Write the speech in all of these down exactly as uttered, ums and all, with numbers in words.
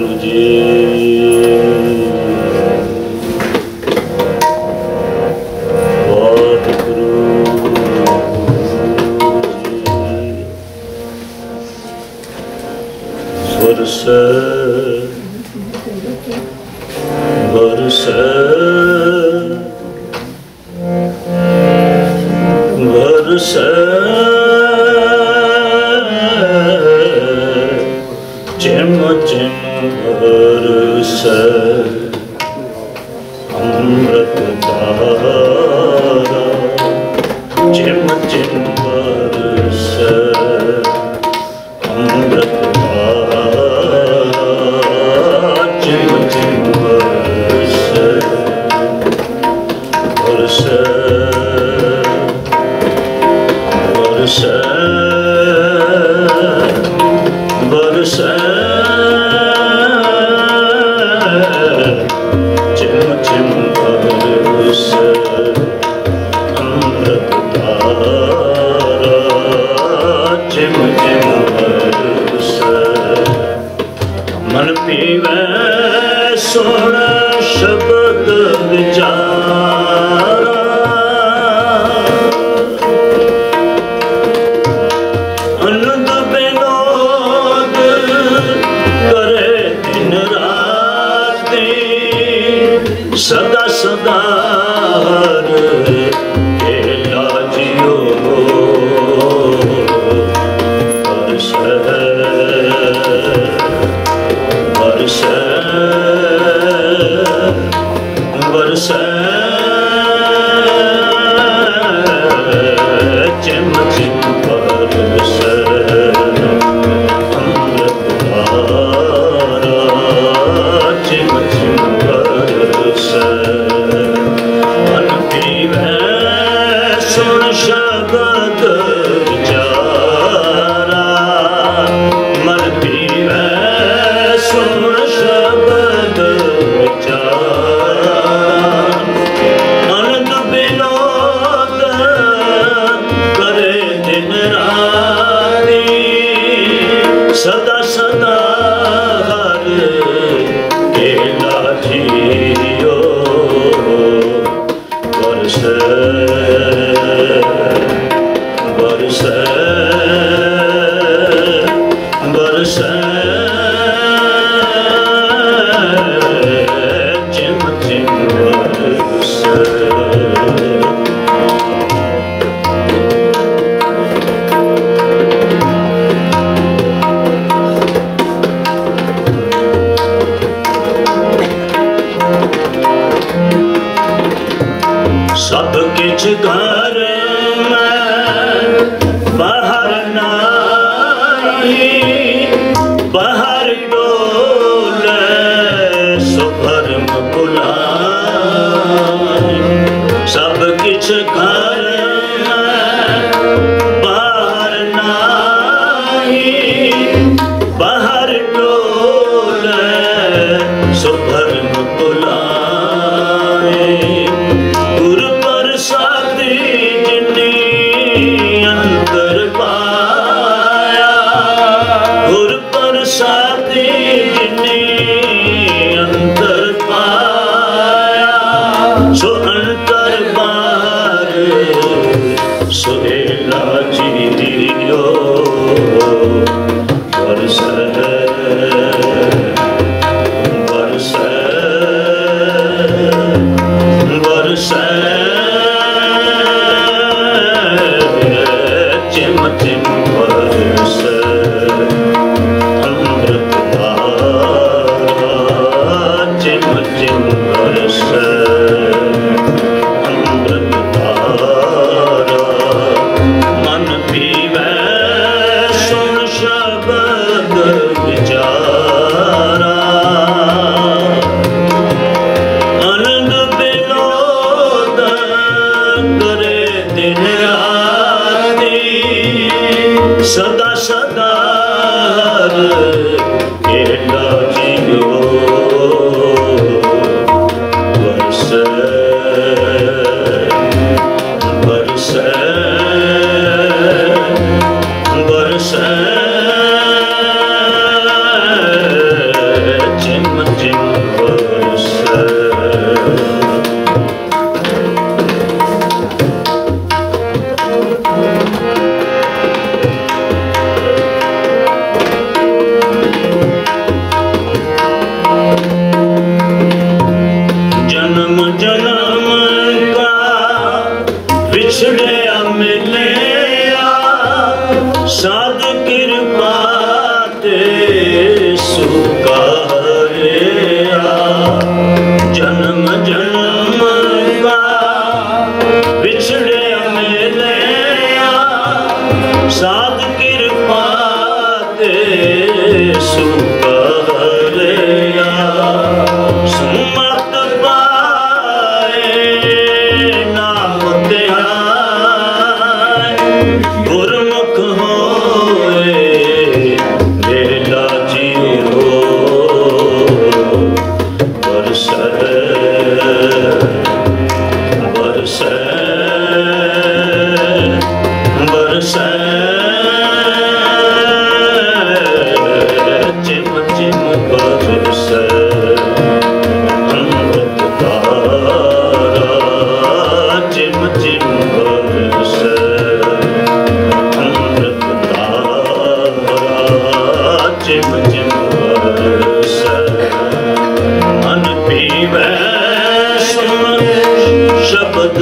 अंतर पाया कृपा ते सुका जन्म जन्म का बिछड़े मेले साध कृपा ते सुका सुमत पाए नाम ध्यान गुरमुख होए बेला जियो बरसे बरसे बरसे चिम चिम बरसे अमृत धारा चिम चिम बरसे अमृत धारा चिम चिम बरसे मन पीवे सुन शब्द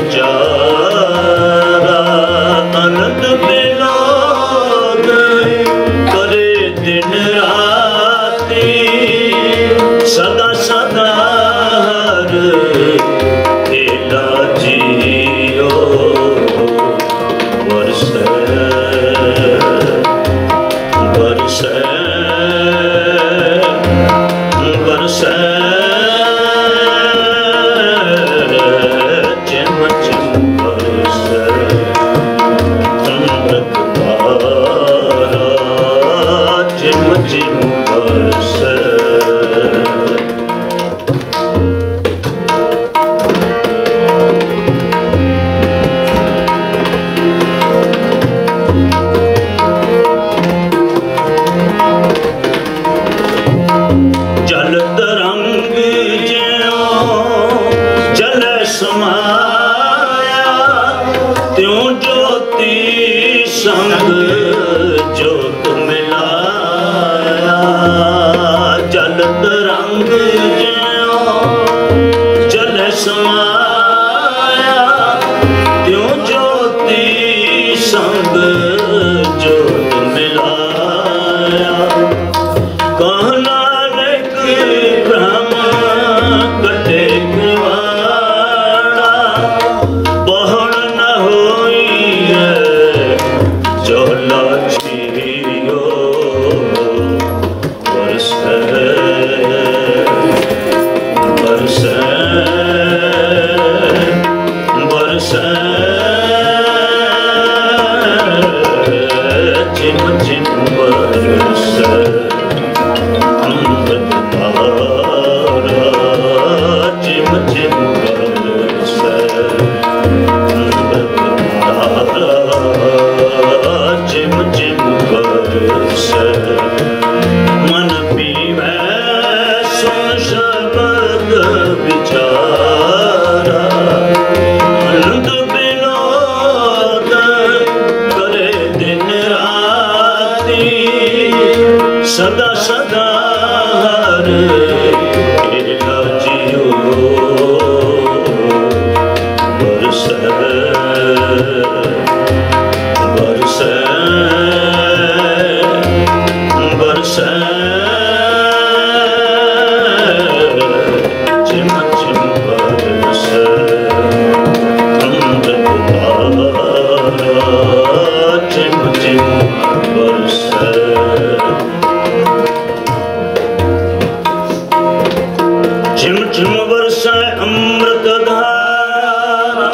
विचारा आनंद विनोद करे दिन राती सदा सदा हर खेला जियो बरसे बरसे बरसे चिम चिम बरसे अमृत धारा चिम चिम बरसे जल तरंग ज्यों जल समाया त्यों ज्योति संग ज्योत मिलाया जल तरंग ज्यों जल समाया त्यों ज्योति संग ज्योत मिलाया कहना ब्रह्म कटे किवाड़ा बहुड़ न होई है चोला छियो बरसे बरसे बरसे चिम चिम बरसे अमृत धारा चिम चिम बरसे अमृत धारा चिम चिम बरसे मन पीवे सुन शब्द विचारा आनंद विनोद करे दिन राती सदा सदा हर खेला जियो बरसे बरसे बरसे चिम चिम बरसे अमृत धारा चिम चिम बरसे झिम झिम बरसे अमृत धारा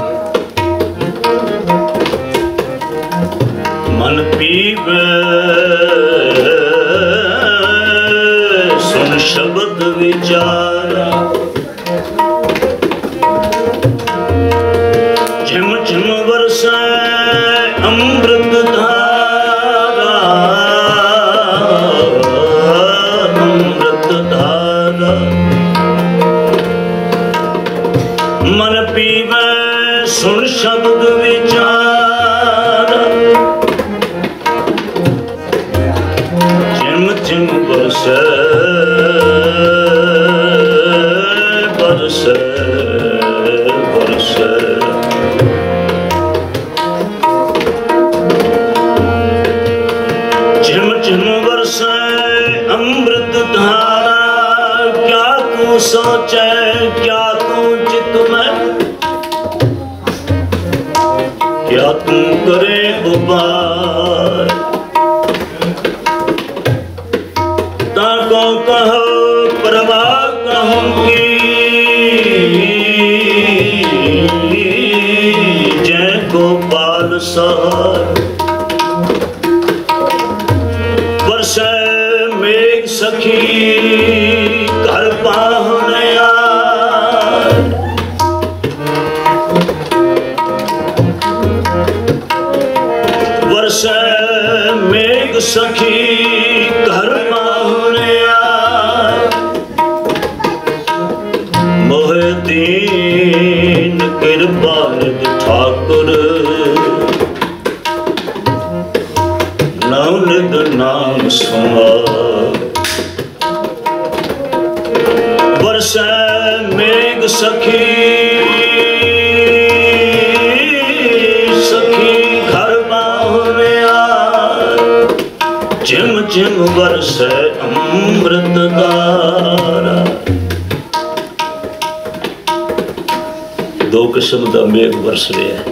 मन पीवे सुन शब्द विचारा झिम झिम बरसे अमृत धारा अमृत धारा मन पीवे सुन शब्द विचारा झिम झिम बरसे बरसे बरसे सोचे क्या तू चित में, क्या तू करे उपाय। ताको कहो परवाह कहूँगी, जय गोपाल सहाय। बरसे मेघ सखी घर पाहुने आए, बरसे मेघ सखी घर पाहुने आए। मोहे दीन कृपा निधि ठाकुर, नवनिध नाम सुनाए। बरसे मेघ सखी सखी घर बाहुने आए, झिम झिम बरसे अमृत धारा। दो किस्म का मेघ बरस रहा है।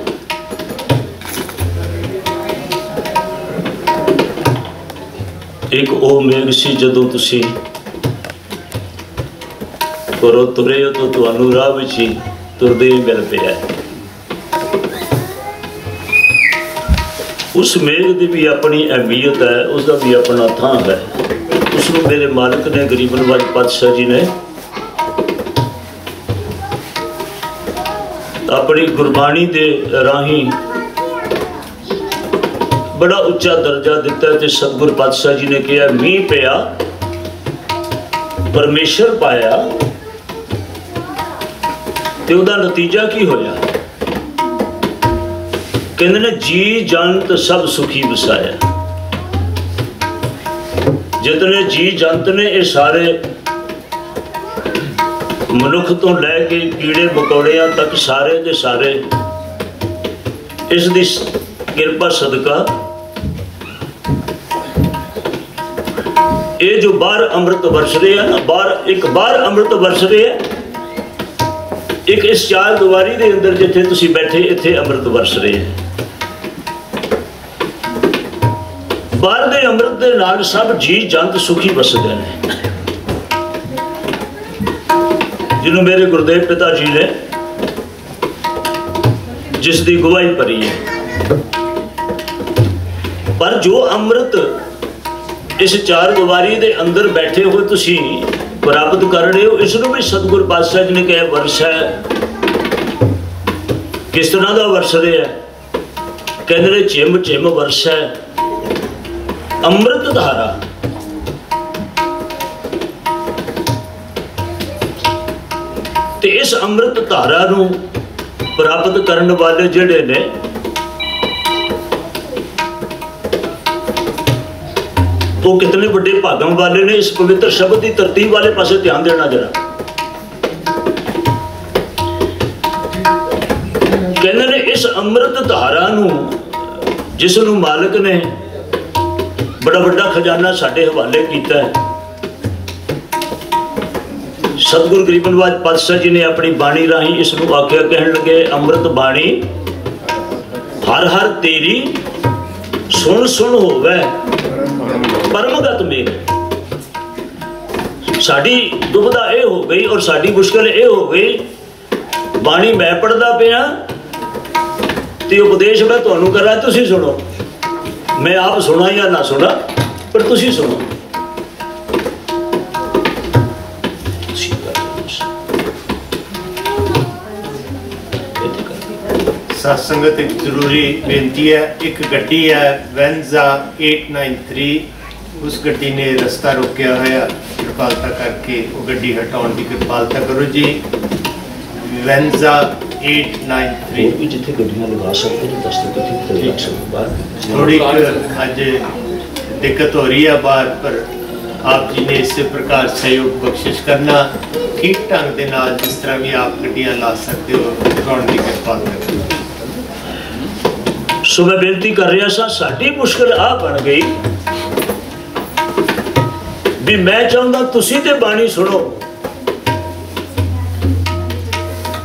एक वो मेघ सी जदों तुसी घरों तुरे हो तो तुहानू राह विच ही तुरदे ही मिल पिया। उस मेघ की भी अपनी अहमियत है, उसका भी अपना थां है। उसनू मेरे मालिक ने गरीब नवाज पातशाह जी ने अपनी गुरबाणी के राही बड़ा उच्चा दर्जा दिता है। सतगुर पातशाह जी ने कहा मीह पिया परमेश्वर पाया, ते उहदा नतीजा की होया? कहते ने जी जंत सब सुखी बसाया। जितने जी जंत ने ये सारे मनुख तो लैके कीड़े मकोड़ियां तक सारे के सारे इसकी किरपा सदका ये जो बाहर अमृत बरस रहे हैं ना, बाहर एक बाहर अमृत बरस रहे है, एक इस चार दीवारी के अंदर जिथे तुसी बैठे इत्थे अमृत बरस रहे हैं। बाहर के अमृत के नाल सब जी जंत सुखी बसदे हैं। जिन्हों मेरे गुरुदेव पिता जी ने जिसकी गवाही भरी है, पर जो अमृत इस चार दीवारी के अंदर बैठे हुए तुसी प्राप्त कर रहे हो, इसनों भी सतगुरु पातशाह जी ने कहा वर्ष है। किस तरह का वर्ष रहे है? कहते झिम झिम वर्ष है अमृत धारा। ते इस अमृत धारा नू प्राप्त करने वाले जिहड़े ने वो कितने बड़े भागम वाले ने। इस पवित्र शब्द की तरतीब वाले पासे ध्यान देना जरा। कहते ने इस अमृत धारा नू जिसनू मालिक ने बड़ा बड़ा खजाना साडे हवाले किया है। सतगुरु गरीब नवाज पातशाह जी ने अपनी बाणी राही इसनू आख्या, कहन लगे अमृत बाणी हर हर तेरी सुन सुन होवे परमगत मेघ। साड़ी दुविधा यह हो गई और साड़ी मुश्किल यह हो गई, बाणी मैं पढ़ता पिया तो उपदेश मैं तुहानू कर रहा, तुसी सुनो। मैं आप सुना या ना सुना पर तुसी सुनो। सत्संगत एक जरूरी बेनती है। एक गड्डी है वेंजा एट नाइन थ्री, उस गड्डी ने रास्ता रोकया है, कृपालता करके वो गड्डी हटाने की कृपालता करो जी। वेंजा एट नाइन थ्री जिथे गड्डियां लगा सकते हैं थोड़ी अज दिक्कत हो रही है बाहर, पर आप जी ने इस प्रकार सहयोग बख्शिश करना ठीक ढंग के नाल जिस तरह भी आप गड्डियां ला सकते हो उठाने की कृपालता करो। सो मैं बेनती कर रहा सा, साडी मुश्किल आ बन गई भी मैं चाहता तुसी ते बाणी सुनो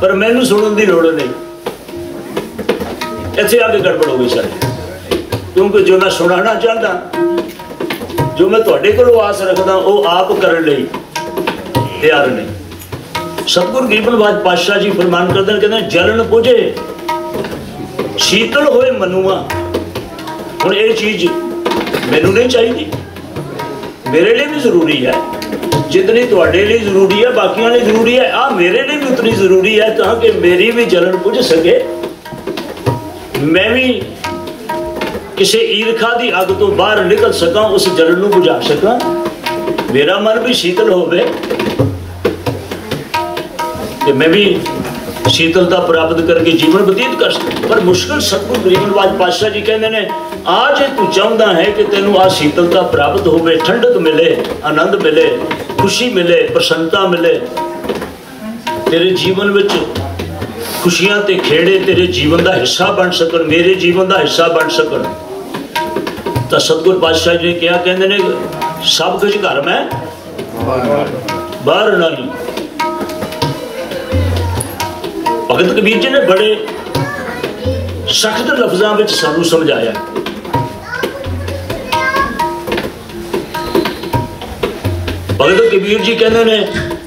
पर मैनू सुनने की लोड़ नहीं। इत्थे आके गड़बड़ हो गई सारी, क्योंकि जो मैं सुनाना चाहता, जो मैं तुहाडे कोलों आस रखदा, वो आप करन लई तैयार नहीं। सतगुरु गरीबनवाज पातशाह जी फरमान करते हैं, कहते जलन पुजे शीतल होए मनुआ। हुण ये चीज मैनू नहीं चाहिए, मेरे लिए भी जरूरी है, जितनी तुहाडे लिए जरूरी है बाकियों लिए जरूरी है, आ मेरे लिए भी उतनी जरूरी है, ताकि मेरी भी जलन पुज सके, मैं भी किसी ईर्खा की अग तो बाहर निकल सका, उस जलन को बुझा सका, मेरा मन भी शीतल होवे कि मैं भी शीतलता प्राप्त करके जीवन व्यतीत कर सकूं। पर मुश्किल सतगुरु गरीबनवाज पातशाह जी कहते हैं, आज तू चाहता है कि तेनों आ शीतलता प्राप्त होवे, ठंडक मिले, आनंद मिले, खुशी मिले, प्रसन्नता मिले, तेरे जीवन विच खुशियां ते खेड़े तेरे जीवन का हिस्सा बन सकन, मेरे जीवन का हिस्सा बन सकन। तो सतगुरु पातशाह जी ने क्या कहते हैं, सब कुछ घर में बाहर नहीं। भगत कबीर जी ने बड़े सख्त लफ्ज़ों में सानू समझाया। भगत कबीर जी कहते ने,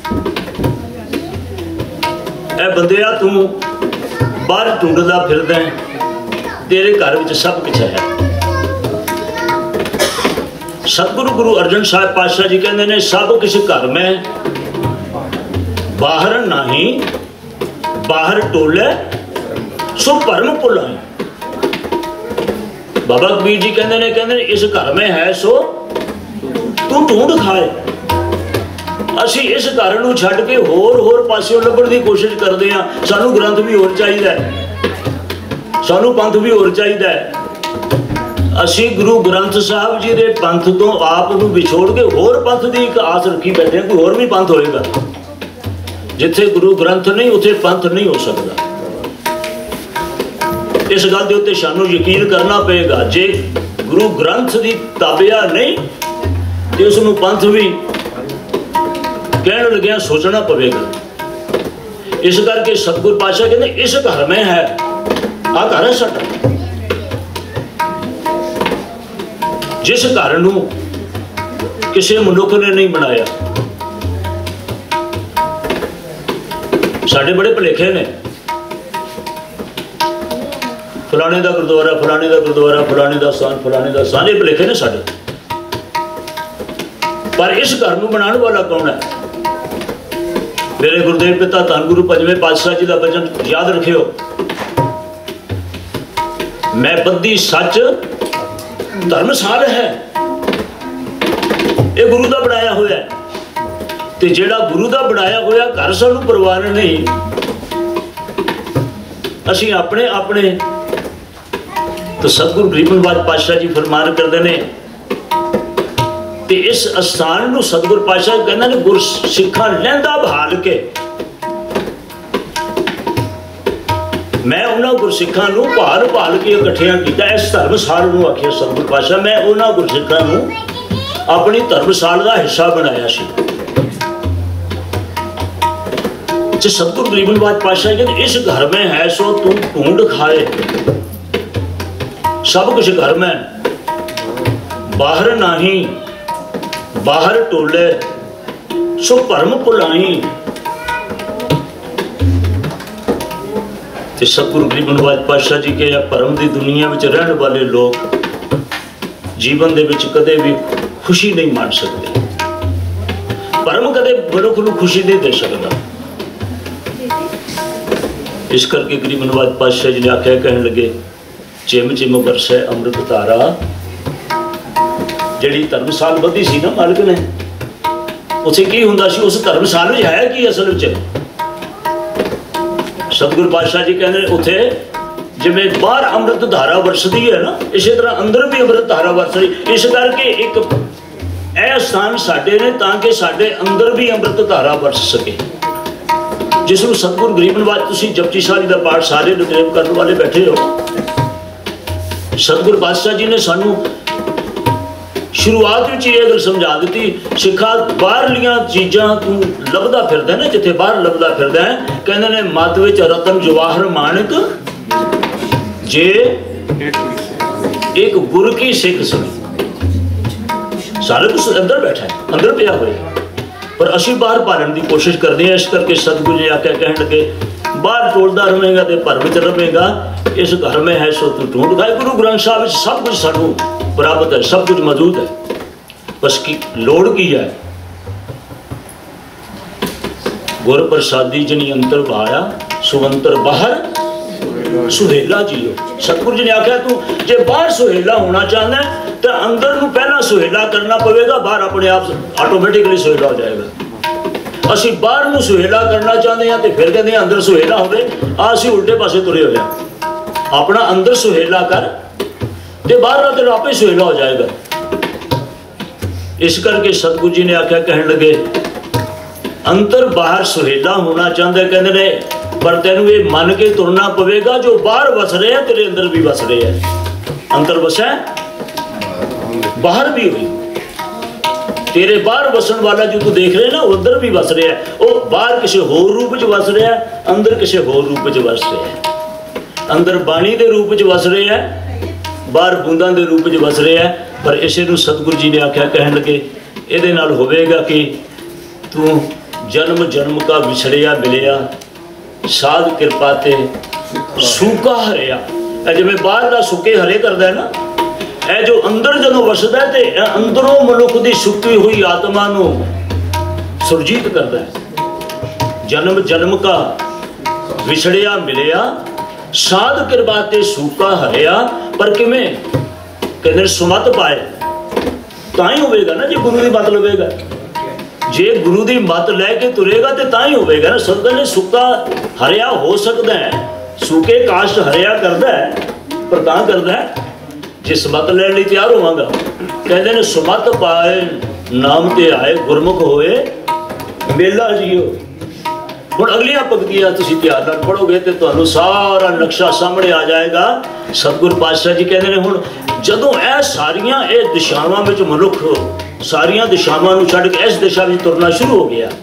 ऐ बंदिया तू बाहर ढूंढदा फिरदा है, तेरे घर में सब कुछ है। सतगुरु गुरु अर्जन साहब पातशाह जी कहते हैं, सब कुछ घर में बाहर नहीं, बाहर टोले सो भरम भुलाए। बाबा कबीर जी कहते हैं, कहते इस घर में है सो तू ढूंढ खाए। असी इस घर नूं छड्ड के होर होर पासों लभण की कोशिश करते हैं। सानू ग्रंथ भी होर चाहिए, सानू पंथ भी होर चाहिए। असी गुरु ग्रंथ साहब जी के पंथ तो आप नूं विछोड़ के होर पंथ की एक आस रखी बैठे, कोई होर भी पंथ होएगा। जिथे गुरु ग्रंथ नहीं उथे पंथ नहीं हो सकता। इस गल के उत्ते सानू यकीन करना पेगा, जे गुरु ग्रंथ की ताबिया नहीं तो उसनूं पंथ भी कहने लग्या सोचना पवेगा। इस करके सतगुरु पातशाह कहते इस घर में है, आ घर है साडा। जिस घर नूं किसी मनुख ने नहीं बनाया, साडे बड़े भुलेखे ने, फलाने का गुरुद्वारा, फलाने का गुरुद्वारा, फलाने का स्थान, फलाने का स्थान, ये भुलेखे ने साडे। पर इस घर नूं बनाने वाला कौन है? मेरे गुरुदेव पिता धन गुरु पंजवें पातशाह जी का वचन याद रखियो, मैं बद्धी सच धर्मसाल है। ये गुरु का बनाया हुआ है, ते जेड़ा गुरु का बनाया हुआ घर सानू परवान नहीं। असी अपने अपने तो सतगुरु गरीबनवाज पातशाह जी फरमान करते हैं, ते इस स्थान नूं सतगुरु पातशाह कहते हैं गुर सिखा लहंदा बहाल के, मैं उन्होंने गुरसिखा नूं भाल भाल के इकट्ठियां किया। इस धर्मसाल नूं आखिया सतगुरु पातशाह, मैं उन्होंने गुरसिखा नूं अपनी धर्मसाल का हिस्सा बनाया सी। सतगुरु गरीबनवाज पातशाह कहते इस घर में है सो तू ढूंढ खाए। सब कुछ घर में, बाहर नहीं, बाहर टोले सो भरम भुलाई। सतगुरु गरीबनवाज पातशाह जी के भरम की दुनिया में रहने वाले लोग जीवन के कदे भी खुशी नहीं मान सकते। भरम कदे मनुख को खुशी नहीं दे सकता। इस करके गरीबनवाज पातशाह जी ने आख्या, कहने लगे चिम चिम बरसे अमृत धारा। जी धर्मसाल बधी सी ना मालिक ने, उसे की हुंदा सी, उस धर्मसाल में है कि असल में सतगुरु पातशाह जी कहते उथे जिवें बाहर अमृत धारा वरसदी है ना, इस तरह अंदर भी अमृत धारा वरस रही। इस करके एक ऐ स्थान साडे ने ताकि साडे अंदर भी अमृत धारा वरस सके। जिसनूं सतगुरु गरीबनवाज, तुसीं जपजी साहिब का पाठ सारे नितनेम करने वाले बैठे हो, सतगुरु पातशाह जी ने सानू शुरुआत में ये गल समझा दी, सिखा बाहरलियां चीज़ां तू लभदा फिरदा ना, जिथे बाहर लभदा फिरदा है, कहंदे ने मत विच रतन जवाहर माणक जे एक गुर की सिख सुनी। सारे कुछ अंदर बैठा है, अंदर पिया हुआ है, पर असी बाहर पालन की कोशिश करते हैं। इस करके सतगुरु जी आके कहन लगे, बाहर टोलदा रहेगा तो भर विच रहेगा, इस घर में है सो तू ढूंढ खाए। गुरु ग्रंथ साहब सब कुछ सानू प्राप्त है, सब कुछ मौजूद है, बस की लोड़ की है। गुर प्रसादी जिनी अंतर बहाया, सुअंतर बाहर सुहेला जियो। सतगुरु जी ने आख्या तू जे बाहर सुहेला होना चाहता है तो अंदर नू पहला सुहेला करना पवेगा, बाहर अपने आप ऑटोमेटिकली सुहेला हो जाएगा। असी बाहर नू सुहेला करना चाहते हैं तो फिर कहते हैं अंदर सुहेला होवे, आ असी उल्टे पासे तुरे हो जाए। अपना अंदर सुहेला कर ते बाहर तेरा आपे सुहेला हो जाएगा। इस करके सतगुरु जी ने आख्या, कहन लगे अंतर बाहर सुहेला होना चाहते, कहते ने पर तेन ये मन के तुरना पवेगा, जो बाहर वस रहे हैं तेरे अंदर भी वस रहे हैं। अंतर वसा बाहर भी हुई, तेरे बाहर वसन वाला जो तू देख रहे ना वो अंदर भी वस रहा है। वो बाहर किसी होर रूप च वस रहा है, अंदर किसी होर रूप च वस रहा है। अंदर बाणी के रूप च वस रहा है, बाहर बूंदा के रूप च वस रहा है। पर इसे नूं सतगुरु जी ने आख्या, कहन लगे इहदे नाल होवेगा कि तू जन्म जन्म का विछड़िया मिलिया, साध कृपा ते सूका हरिया। जिवें बाहर का सुके हरे करता है ना, ए जो अंदर जो वसदा है तो अंदरों मनुख की सुकी हुई आत्मा नूं सुरजीत करता है। जन्म जन्म का विछड़िया मिलिया, साध कृपा ते सूका हरिया। पर किवें कहते सुमत पाए तां ही होवेगा ना, जे गुरु की मत लवेगा, जे गुरु की मत लैके तुरेगा तो तां ही होवेगा ना। सब कहते सुक्का हरिया हो सकता है, सूके काश्त हरिया करता है, पर तां करता है जे सुमत लैण लई तैयार होवांगा। कहते ने सुमत पाए नाम ते आए, गुरमुख होए मेला जियो। हुण अगलियां पंक्तियां तुसीं ध्यान नाल पढ़ोगे तो तुहानूं सारा नक्शा सामने आ जाएगा। सतगुरु पातशाह जी कहते हैं हुण जदों ए सारियां ए दिशावां विच मनुख सारियां दिशावां नूं छड्ड के इस दिशा विच तुरना शुरू हो गया।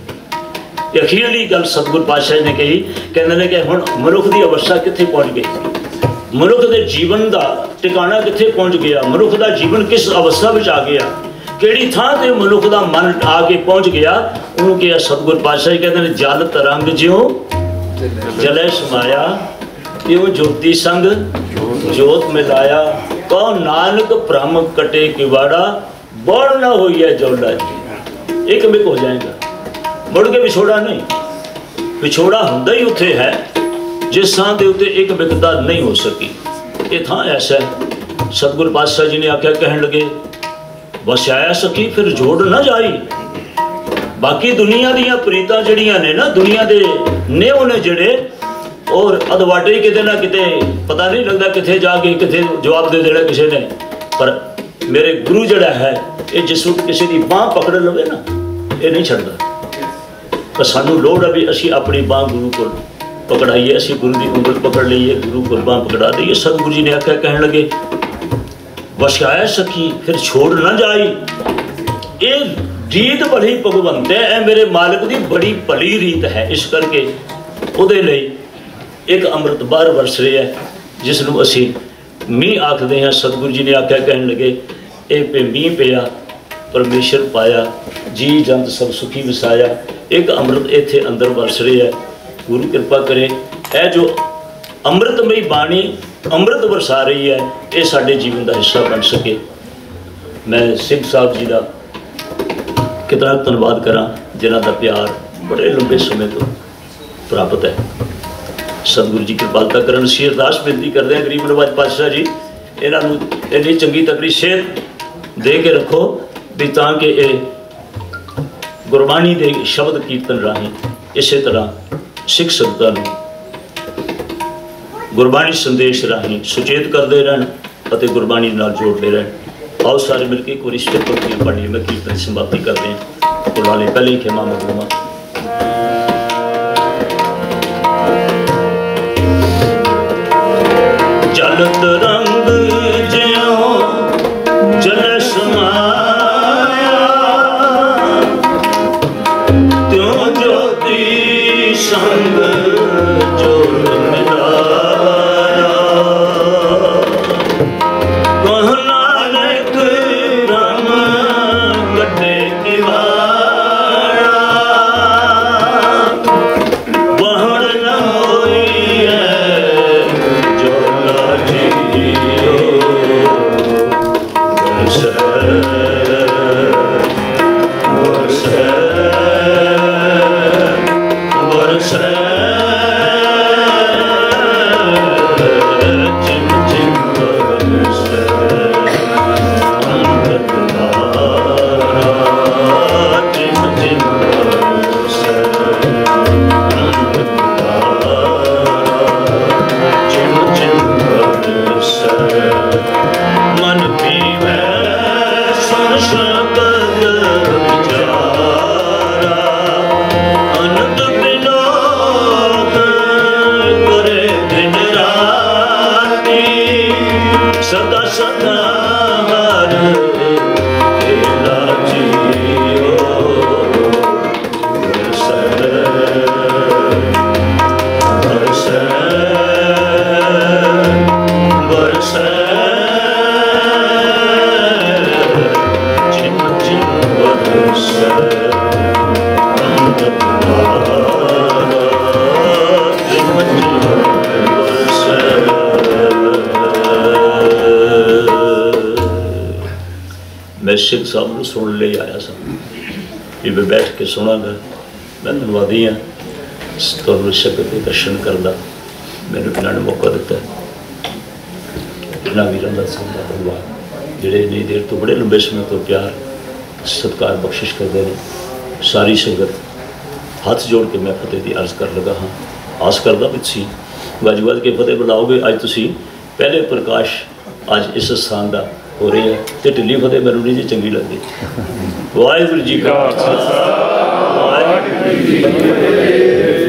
अखीरली गल सतगुरु पातशाह ने कही, कहते हैं कि हुण मनुख की अवस्था कित्थे पहुंच गई, मनुख के जीवन का टिकाणा कित्थे पहुंच गया, मनुख का जीवन किस अवस्था में आ गया, किहड़ी थां ते मनुख का मन आके पहुंच गया। उन्होंने कहा सतगुरु पातशाह जी कहते हैं, जल तरंग ज्यों जले समाया, त्यों ज्योति संग जोत मिलाया, कहो नानक भ्रम कटे किवाड़ा, बड़ ना होई है जौला जी। एक मिक हो जाएगा, मुड़ के विछोड़ा नहीं, विछोड़ा हुंदा ही उत्थे है जिस थां दे उत्ते एक मिकता नहीं हो सकी। ये थां ऐसा है। सतगुरु पातशाह जी ने आख्या, कहन लगे वसाया सकी फिर जोड़ ना जाई। बाकी दुनिया दियां प्रीतां जड़ियां ने ना, दुनिया दे नेव ने जड़े, और अदवाटे ही किते ना किते पता नहीं लगता किथे जाके किथे जवाब दे देना किसी ने। पर मेरे गुरु जड़ा है ये जिस वक्त किसी की बांह पकड़ लवे ना, ये नहीं छड़दा। पर सानू लोड़ है भी असी अपनी बांह गुरु को पकड़ाइए, असी गुरु की उंगल पकड़ लीए, गुरु को बांह पकड़ा दईए। सतगुरु जी ने आख्या, कहन लगे वसाया सखी फिर छोड़ ना जाई। ये रीत बड़ी भगवंत है, ए मेरे मालिक की बड़ी भली रीत है। इस करके उहदे लई एक अमृत बाहर वरस रहा है, जिसनों असी मीह आखते हैं। सतगुरु जी ने आख्या, कहन लगे ए पे मीह पिया परमेश्वर पाया, जी जंत सब सुखी वसाया। एक अमृत इत्थे अंदर वरस रहा है। गुरु कृपा करे ए जो अमृतमई बाणी अमृत वरसा रही है, ये साडे जीवन का हिस्सा बन सके। मैं सिंह साहब जी का कितना धन्यवाद करा, जिन्हों का प्यार बड़े लंबे समय तो प्राप्त है। सतगुरु जी कृपालता करन सी अरदास बेनती करते हैं, गरीब नवाज पातशाह जी इन्हों इन्नी चंगी तकड़ी सेहत दे के रखो भी ताकि ये गुरबाणी के शब्द कीर्तन राही इस तरह सिख संगतां गुरबाणी संदेश राही सुचेत करते रहन और गुरबाणी नाल जोड़ते रहन। आओ सारे मिलकर एक बार स्थिर पंक्तियां पढ़िए, मैं कीर्तन की समाप्ति करते हैं। बुला ले पहले ही खेमा मगरूमा। जल तरंग ज्यों जल समा शब्द विचारा अनंत विनोद करे दिन राती सदा सदा हर तेरा जियो मैं सिख साहब को सुन ले आया सा भी मैं बैठ के सुनागा। मैं धन्यवादी हाँ तो शगत के दर्शन करदा मैंने इन्होंने मौका दिता। इन्होंने वीरों का सुनता धन्यवाद जोड़े इन्नी देर तो बड़े लंबे समय तो प्यार सत्कार बख्शिश करते हैं। सारी संगत हाथ जोड़ के मैं फतेह की अर्ज कर लगा हाँ। आस करदा भी तुसीं गज गज के फतेह बुलाओगे। अज तुसीं पहले प्रकाश अज इस स्थान का हो रही है तो ढिली फतेह मैनूं नहीं जी चंगी लगती। वाहिगुरू जी का खालसा वाहिगुरू जी की फतेह।